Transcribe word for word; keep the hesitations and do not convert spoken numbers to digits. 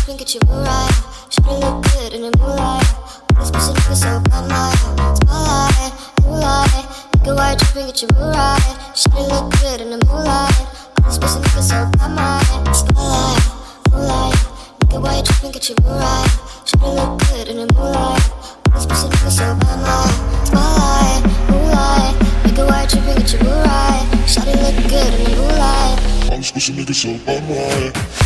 tripping, get you right. Shawty look good in the moonlight. This pussy nigga so bad, my spotlight, moonlight. Nigga, why you tripping, get you right. Shawty look good in the moonlight. This pussy nigga so bad, my spotlight, moonlight. Nigga, why you tripping, get you right. Shawty look good in the moonlight. This pussy nigga so bad, my spotlight, moonlight. Nigga, why you tripping, get you right. Shawty look good in the moonlight. All this pussy nigga so bad, my